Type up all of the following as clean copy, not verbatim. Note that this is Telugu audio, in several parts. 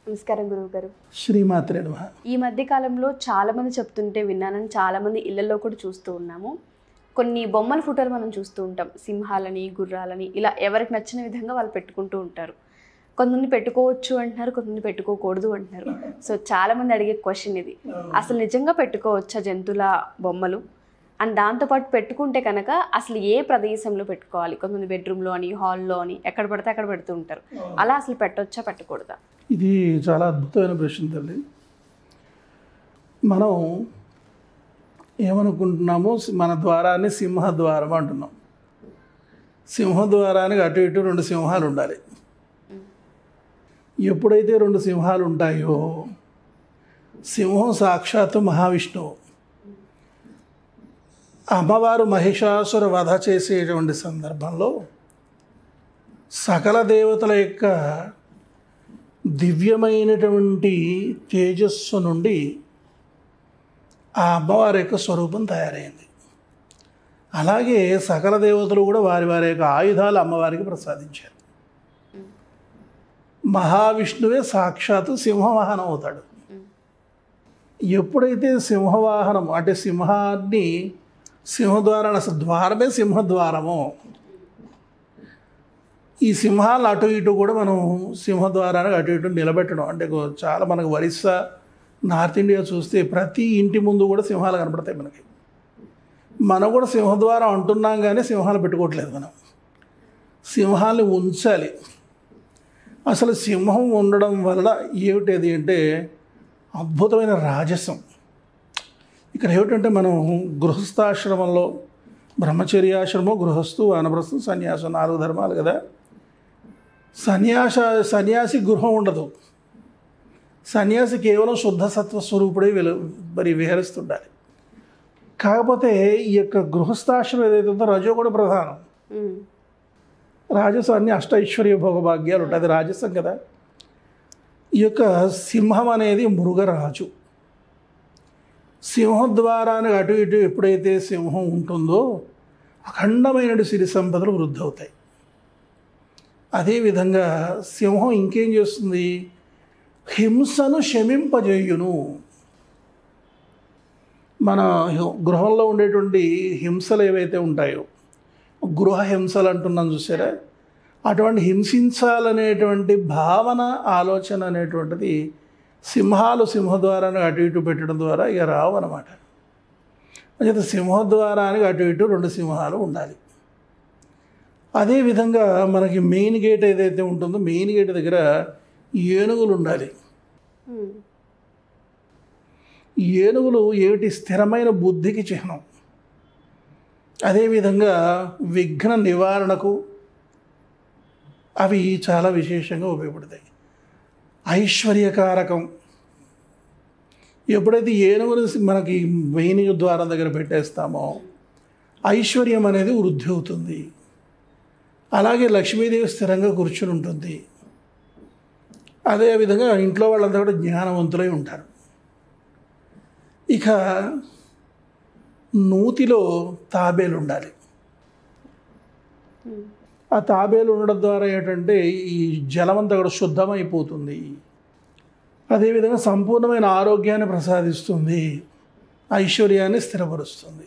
నమస్కారం గురువు గారు. శ్రీమాత్రే నమః. ఈ మధ్య కాలంలో చాలామంది చెప్తుంటే విన్నానని చాలామంది ఇళ్లలో కూడా చూస్తూ ఉన్నాము. కొన్ని బొమ్మల ఫోటోలు మనం చూస్తూ ఉంటాం. సింహాలని, గుర్రాలని ఇలా ఎవరికి నచ్చిన విధంగా వాళ్ళు పెట్టుకుంటూ ఉంటారు. కొంతమంది పెట్టుకోవచ్చు అంటున్నారు, కొంతమంది పెట్టుకోకూడదు అంటున్నారు. సో చాలామంది అడిగే క్వశ్చన్ ఇది, అసలు నిజంగా పెట్టుకోవచ్చా జంతువుల బొమ్మలు? అండ్ దాంతోపాటు పెట్టుకుంటే కనుక అసలు ఏ ప్రదేశంలో పెట్టుకోవాలి? కొంతమంది బెడ్రూమ్లో అని, హాల్లో అని ఎక్కడ పడితే అక్కడ పెడుతూ ఉంటారు. అలా అసలు పెట్టవచ్చా, పెట్టకూడదా? ఇది చాలా అద్భుతమైన ప్రశ్న తల్లి. మనం ఏమనుకుంటున్నాము, మన ద్వారాన్ని సింహద్వారం అంటున్నాం. సింహద్వారానికి అటు ఇటు 2 సింహాలు ఉండాలి. ఎప్పుడైతే 2 సింహాలు ఉంటాయో, సింహం సాక్షాత్తు మహావిష్ణువు. అమ్మవారు మహిషాసుర వధ చేసేటువంటి సందర్భంలో సకల దేవతల యొక్క దివ్యమైనటువంటి తేజస్సు నుండి ఆ అమ్మవారి యొక్క స్వరూపం తయారైంది. అలాగే సకల దేవతలు కూడా వారి వారి యొక్క ఆయుధాలు అమ్మవారికి ప్రసాదించారు. మహావిష్ణువే సాక్షాత్తు సింహవాహనం అవుతాడు. ఎప్పుడైతే సింహవాహనం అంటే సింహాన్ని, సింహద్వారం అసలు ద్వారమే సింహద్వారము. ఈ సింహాలు అటు ఇటు కూడా మనం సింహద్వారానికి అటు ఇటు నిలబెట్టడం అంటే చాలా మనకు ఒరిస్సా, నార్త్ ఇండియా చూస్తే ప్రతి ఇంటి ముందు కూడా సింహాలు కనపడతాయి మనకి. మనం కూడా సింహద్వారం అంటున్నాం కానీ సింహాలు పెట్టుకోవట్లేదు. మనం సింహాల్ని ఉంచాలి. అసలు సింహం ఉండడం వల్ల ఏమిటది అంటే అద్భుతమైన రాజసం. ఇక్కడ ఏమిటంటే మనం గృహస్థాశ్రమంలో బ్రహ్మచర్యాశ్రమం, గృహస్థు, వానప్రస్థం, సన్యాసం 4 ధర్మాలు కదా. సన్యాసి గృహం ఉండదు. సన్యాసి కేవలం శుద్ధ సత్వ స్వరూపుడే మరి విహరిస్తుండాలి. కాకపోతే ఈ యొక్క గృహస్థాశ్రమం ఏదైతే ఉందో రజోగుణ ప్రధానం. రాజసం అన్ని అష్టైశ్వర్య భోగభాగ్యాలు ఉంటాయి, అది రాజసం కదా. ఈ యొక్క సింహం అనేది మృగరాజు. సింహద్వారానికి అటు ఇటు ఎప్పుడైతే సింహం ఉంటుందో అఖండమైన సిరి సంపదలు వృద్ధి అవుతాయి. అదేవిధంగా సింహం ఇంకేం చేస్తుంది, హింసను శమింపజేయును. మన గృహంలో ఉండేటువంటి హింసలు ఏవైతే ఉంటాయో, గృహ హింసలు అంటున్నాం చూసారా, అటువంటి హింసించాలనేటువంటి భావన, ఆలోచన అనేటువంటిది సింహాలు సింహద్వారానికి అటు ఇటు పెట్టడం ద్వారా ఇక రావు అన్నమాట. అయితే సింహద్వారానికి అటు ఇటు 2 సింహాలు ఉండాలి. అదేవిధంగా మనకి మెయిన్ గేట్ ఏదైతే ఉంటుందో, మెయిన్ గేట్ దగ్గర ఏనుగులు ఉండాలి. ఏనుగులు ఏమిటి, స్థిరమైన బుద్ధికి చిహ్నం. అదేవిధంగా విఘ్న నివారణకు అవి చాలా విశేషంగా ఉపయోగపడతాయి. ఐశ్వర్యకారకం. ఎప్పుడైతే ఏనుగులు మనకి మెయిన్ ద్వారం దగ్గర పెట్టేస్తామో ఐశ్వర్యం అనేది వృద్ధి అవుతుంది. అలాగే లక్ష్మీదేవి స్థిరంగా కూర్చుని ఉంటుంది. అదేవిధంగా ఇంట్లో వాళ్ళంతా కూడా జ్ఞానవంతులై ఉంటారు. ఇక నూతిలో తాబేలు ఉండాలి. ఆ తాబేలు ఉండడం ద్వారా ఏంటంటే ఈ జలమంతా కూడా శుద్ధమైపోతుంది. అదేవిధంగా సంపూర్ణమైన ఆరోగ్యాన్ని ప్రసాదిస్తుంది, ఐశ్వర్యాన్ని స్థిరపరుస్తుంది.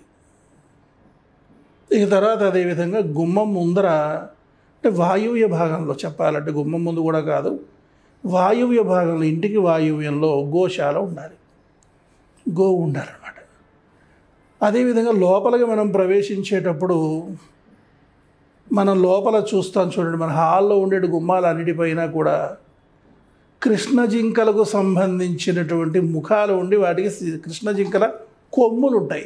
ఇక తర్వాత అదేవిధంగా గుమ్మం ముందర అంటే వాయువ్య భాగంలో చెప్పాలంటే, గుమ్మం ముందు కూడా కాదు, వాయువ్య భాగంలో, ఇంటికి వాయువ్యంలో గోశాల ఉండాలి, గోవు ఉండాలన్నమాట. అదేవిధంగా లోపలికి మనం ప్రవేశించేటప్పుడు మనం లోపల చూస్తాం చూడండి, మన హాల్లో ఉండే గుమ్మాలన్నిటిపైన కూడా కృష్ణ జింకలకు సంబంధించినటువంటి ముఖాలు ఉండి వాటికి కృష్ణ జింకల కొమ్ములు ఉంటాయి.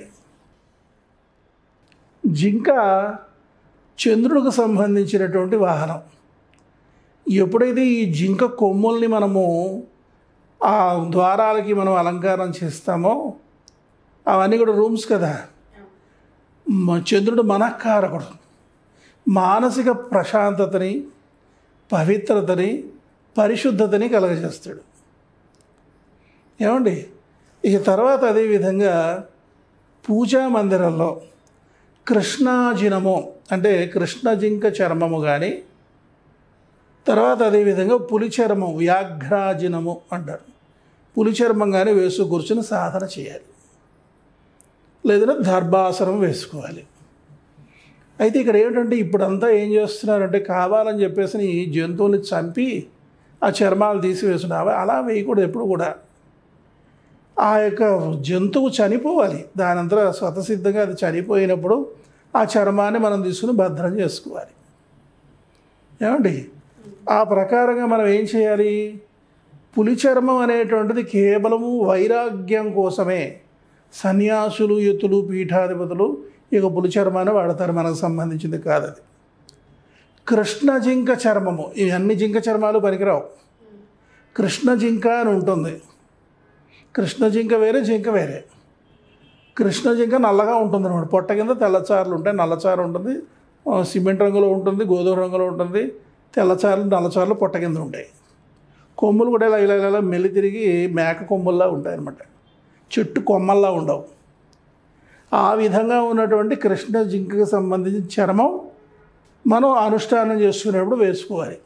జింక చంద్రుడికి సంబంధించినటువంటి వాహనం. ఎప్పుడైతే ఈ జింక కొమ్ముల్ని మనము ఆ ద్వారాలకి మనం అలంకారం చేస్తామో, అవన్నీ కూడా రూమ్స్ కదా, చంద్రుడు మనఃకారకుడు. మానసిక ప్రశాంతతని, పవిత్రతని, పరిశుద్ధతని కలగజేస్తాడు. ఏమండి, ఇక తర్వాత అదేవిధంగా పూజా మందిరంలో కృష్ణాజినము అంటే కృష్ణ జింక చర్మము కానీ తర్వాత అదేవిధంగా పులి చర్మం, వ్యాఘ్రాజినము అంటారు. పులి చర్మం కానీ వేసు కూర్చుని సాధన చేయాలి, లేదంటే దర్భాసనం వేసుకోవాలి. అయితే ఇక్కడ ఏమిటంటే ఇప్పుడంతా ఏం చేస్తున్నారంటే కావాలని చెప్పేసి ఈ జంతువుని చంపి ఆ చర్మాలు తీసివేస్తున్నారు. అలా వేయకూడదు ఎప్పుడు కూడా. ఆ యొక్క జంతువు చనిపోవాలి, దానంతా స్వతసిద్ధంగా అది చనిపోయినప్పుడు ఆ చర్మాన్ని మనం తీసుకుని భద్రం చేసుకోవాలి. ఏమండి, ఆ ప్రకారంగా మనం ఏం చేయాలి? పులి చర్మం అనేటువంటిది కేవలము వైరాగ్యం కోసమే సన్యాసులు, యతులు, పీఠాధిపతులు ఇక పులి చర్మాన్ని వాడతారు, మనకు సంబంధించింది కాదు అది. కృష్ణ జింక చర్మము, ఇవి అన్ని జింక చర్మాలు పనికిరావు. కృష్ణ జింక అని ఉంటుంది. కృష్ణ జింక వేరే, జింక వేరే. కృష్ణ జింక నల్లగా ఉంటుంది అన్నమాట, పొట్ట కింద తెల్లచారులు ఉంటాయి, నల్లచారు ఉంటుంది, సిమెంట్ రంగులో ఉంటుంది, గోధుమ రంగులో ఉంటుంది, తెల్లచారులు నల్లచారులు పొట్ట కింద ఉంటాయి. కొమ్ములు కూడా ఇలా ఇలా ఇలా మెల్లి తిరిగి మేక కొమ్ముల్లా ఉంటాయి అన్నమాట, చెట్టు కొమ్మల్లా ఉండవు. ఆ విధంగా ఉన్నటువంటి కృష్ణ జింకకు సంబంధించిన చర్మం మనం అనుష్ఠానం చేసుకునేప్పుడు వేసుకోవాలి.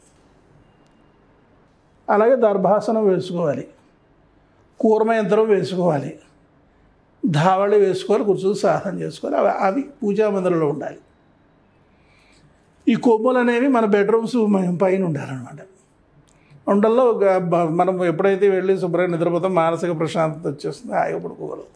అలాగే దర్భాసనం వేసుకోవాలి, కూర్మ యంత్రం వేసుకోవాలి, ధావళి వేసుకోవాలి, కూర్చొని సాధన చేసుకోవాలి. అవి పూజా మందిరంలో ఉండాలి. ఈ కొమ్ములు అనేవి మన బెడ్రూమ్స్ పైన ఉండాలన్నమాట. ఉండల్లో మనం ఎప్పుడైతే వెళ్ళి శుభ్రంగా నిద్రపోతాం, మానసిక ప్రశాంతత వచ్చేస్తుంది, హాయిగా పడుకోగలుగుతాం.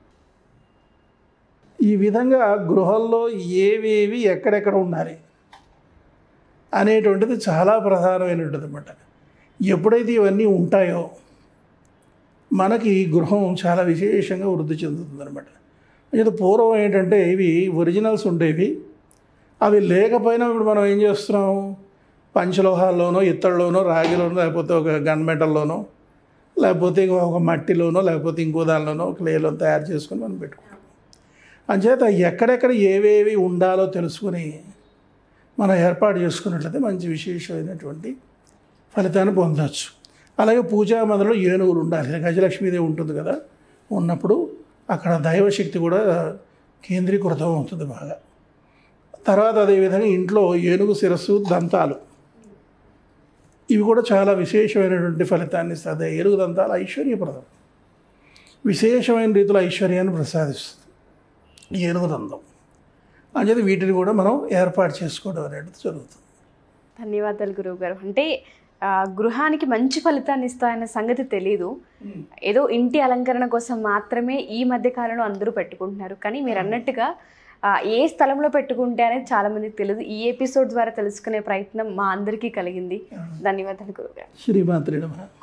ఈ విధంగా గృహంలో ఏవేవి ఎక్కడెక్కడ ఉండాలి అనేటువంటిది చాలా ప్రధానమైనటువంటిది అన్నమాట. ఎప్పుడైతే ఇవన్నీ ఉంటాయో మనకి గృహం చాలా విశేషంగా వృద్ధి చెందుతుంది అనమాట. అయితే పూర్వం ఏంటంటే ఇవి ఒరిజినల్స్ ఉండేవి, అవి లేకపోయినా ఇప్పుడు మనం ఏం చేస్తున్నాం, పంచలోహాల్లోనో, ఇత్తడిలోనో, రాగిలోనో, లేకపోతే ఒక గన్ మెటల్లోనో, లేకపోతే ఒక మట్టిలోనో, లేకపోతే ఇంకో దానిలోనో క్లేలో తయారు చేసుకొని మనం పెట్టుకుంటాం. అంచేత ఎక్కడెక్కడ ఏవేవి ఉండాలో తెలుసుకుని మనం ఏర్పాటు చేసుకున్నట్లయితే మంచి విశేషమైనటువంటి ఫలితాన్ని పొందవచ్చు. అలాగే పూజా మందిరంలో ఏనుగులు ఉండాలి. గజలక్ష్మీదేవి ఉంటుంది కదా, ఉన్నప్పుడు అక్కడ దైవశక్తి కూడా కేంద్రీకృతం అవుతుంది బాగా. తర్వాత అదేవిధంగా ఇంట్లో ఏనుగు శిరస్సు, దంతాలు ఇవి కూడా చాలా విశేషమైనటువంటి ఫలితాన్ని ఇస్తుంది. ఏనుగు దంతాలు ఐశ్వర్యప్రదం, విశేషమైన రీతిలో ఐశ్వర్యాన్ని ప్రసాదిస్తుంది ఏనుగు దంతం. అంచేది వీటిని కూడా మనం ఏర్పాటు చేసుకోవడం అనేది జరుగుతుంది. ధన్యవాదాలు గురువుగారు. అంటే గృహానికి మంచి ఫలితాన్ని ఇస్తాయన్న సంగతి తెలీదు, ఏదో ఇంటి అలంకరణ కోసం మాత్రమే ఈ మధ్య కాలంలో అందరూ పెట్టుకుంటున్నారు. కానీ మీరు అన్నట్టుగా ఏ స్థలంలో పెట్టుకుంటే అనేది చాలా మందికి తెలియదు. ఈ ఎపిసోడ్ ద్వారా తెలుసుకునే ప్రయత్నం మా అందరికీ కలిగింది. ధన్యవాదాలు గురువుగారు. శ్రీమాత్రే నమః.